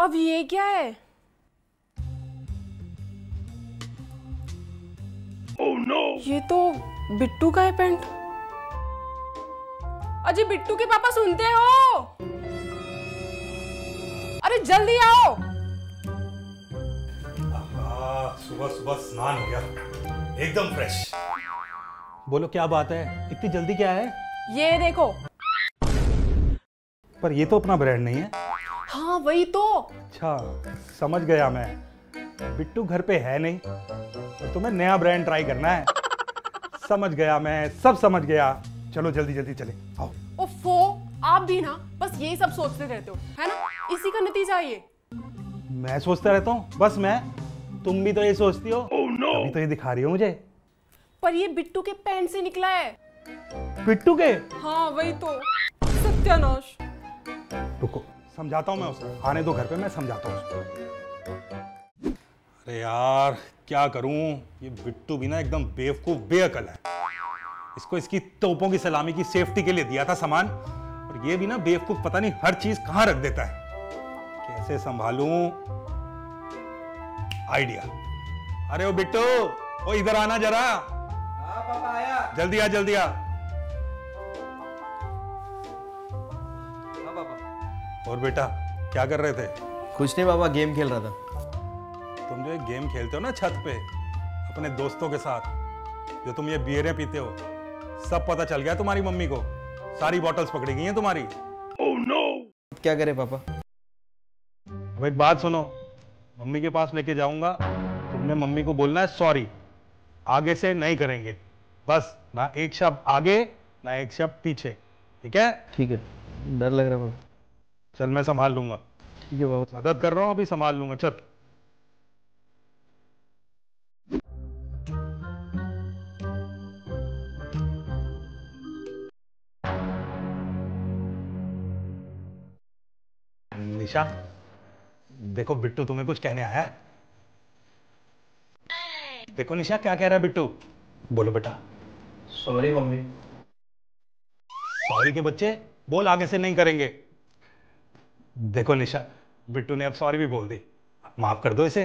अब ये क्या है? Oh no! ये तो बिट्टू का है पैंट। अजी बिट्टू के पापा सुनते हो? अरे जल्दी आओ। सुबह सुबह स्नान हो गया, एकदम फ्रेश। बोलो क्या बात है, इतनी जल्दी क्या है? ये देखो। पर ये तो अपना ब्रांड नहीं है। हाँ वही तो। अच्छा समझ गया मैं, बिट्टू घर पे है नहीं और तुम्हें नया ब्रांड ट्राई करना है। समझ गया मैं, सब समझ गया। चलो जल्दी जल्दी चले आओ। ओफो, आप भी ना बस यही सब सोचते रहते हो, है ना? इसी का नतीजा ये। मैं सोचता रहता हूँ बस मैं, तुम भी तो ये सोचती हो। oh, no. अभी तो ये दिखा रही हो मुझे। पर ये बिट्टू के पैंट से निकला है। बिट्टू के? हाँ वही तो। सत्यानाश। रुको समझाता हूँ मैं उसे, आने दो घर पे, मैं समझाता हूँ उसको। अरे यार क्या करूं, ये बिट्टू भी ना एकदम बेवकूफ बेअकल है। इसको इसकी तोपों की सलामी की सेफ्टी के लिए दिया था सामान, और ये भी ना बेवकूफ पता नहीं हर चीज कहां रख देता है। कैसे संभालूं? आइडिया। अरे ओ बिट्टू, ओ इधर आना जरा। हाँ पापा आया। जल्दी आ जल्दी आ। हाँ पापा। और बेटा क्या कर रहे थे? कुछ नहीं पापा, गेम खेल रहा था। तुम जो एक गेम खेलते हो ना छत पे अपने दोस्तों के साथ, जो तुम ये बियरें पीते हो, सब पता चल गया तुम्हारी मम्मी को। सारी बॉटल्स पकड़ी गई हैं तुम्हारी। oh, no! क्या करे पापा? अब एक बात सुनो, मम्मी के पास लेके जाऊंगा, तुमने मम्मी को बोलना है सॉरी, आगे से नहीं करेंगे। बस ना एक शब्द आगे ना एक शब्द पीछे, ठीक है? ठीक है, डर लग रहा है पापा। चल मैं संभाल लूंगा। ठीक है पापा। मदद कर रहा हूँ, अभी संभाल लूंगा। चल निशा, देखो बिट्टू तुम्हें कुछ कहने आया है। देखो निशा क्या कह रहा है बिट्टू, बोलो बेटा। Sorry mummy. सॉरी के बच्चे, बोल आगे से नहीं करेंगे। देखो निशा, बिट्टू ने अब सॉरी भी बोल दी, माफ कर दो इसे।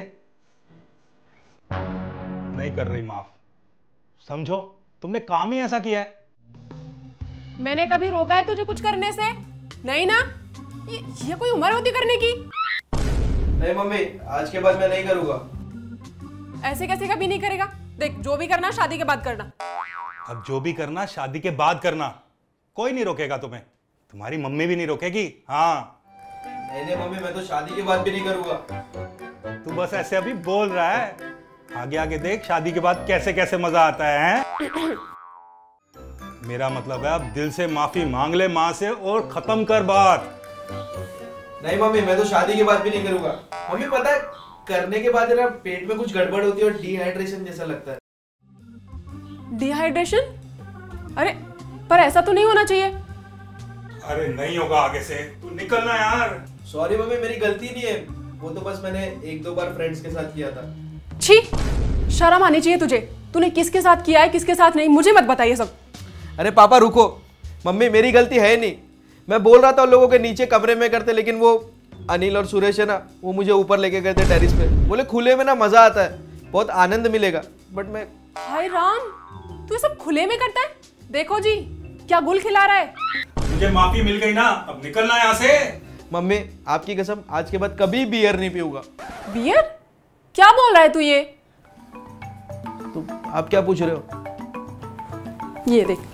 नहीं कर रही माफ, समझो तुमने काम ही ऐसा किया है। मैंने कभी रोका है तुझे कुछ करने से? नहीं ना? ये कोई उम्र होती करने की? नहीं मम्मी, आज के बाद मैं नहीं करूंगा। ऐसे कैसे कभी नहीं करेगा? देख, जो भी करना शादी के बाद करना। अब जो भी करना शादी के बाद करना, कोई नहीं रोकेगा तुम्हें, तुम्हारी मम्मी भी नहीं रोकेगी। हाँ नहीं मम्मी, मैं तो शादी के बाद भी नहीं करूंगा। तू बस ऐसे अभी बोल रहा है, आगे आगे देख शादी के बाद कैसे कैसे मजा आता है। मेरा मतलब है अब दिल से माफी मांग ले माँ से और खत्म कर बात। नहीं मम्मी, मैं तो शादी के बाद भी नहीं करूंगा। मम्मी पता है, करने के बाद ना पेट में कुछ गड़बड़ होती है और डिहाइड्रेशन जैसा लगता है। डिहाइड्रेशन? अरे पर ऐसा तो नहीं होना चाहिए। अरे नहीं होगा आगे से, तू निकलना यार। सॉरी मम्मी, मेरी गलती नहीं है, वो तो बस मैंने एक दो बार फ्रेंड्स के साथ किया था। छी, शर्म आनी चाहिए तुझे। तूने किसके साथ किया है किसके साथ नहीं, मुझे मत बताइए सब। अरे पापा रुको, मम्मी मेरी गलती है नहीं। मैं बोल रहा था उन लोगों के नीचे कमरे में करते, लेकिन वो अनिल और सुरेश है ना, वो मुझे ऊपर लेके गए थे टेरिस पे। बोले खुले में ना मजा आता है, बहुत आनंद मिलेगा, बट मैं। हाय राम, तू ये सब खुले में करता है? देखो जी क्या गुल खिला रहा है। तुझे माफी मिल गई ना, अब निकलना यहाँ से। मम्मी आपकी कसम, आज के बाद कभी बियर नहीं पीऊंगा। बियर? क्या बोल रहा है तू ये? तो आप क्या पूछ रहे हो? ये देख,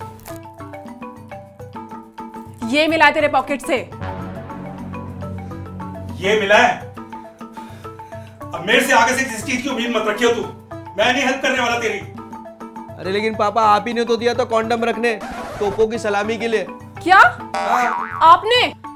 ये मिला है तेरे पॉकेट से। ये मिला है? अब मेरे से आगे से किसी चीज की उम्मीद मत रखियो तू, मैं नहीं हेल्प करने वाला तेरी। अरे लेकिन पापा आप ही ने तो दिया था कॉन्डम रखने, तोपों की सलामी के लिए। क्या? आपने?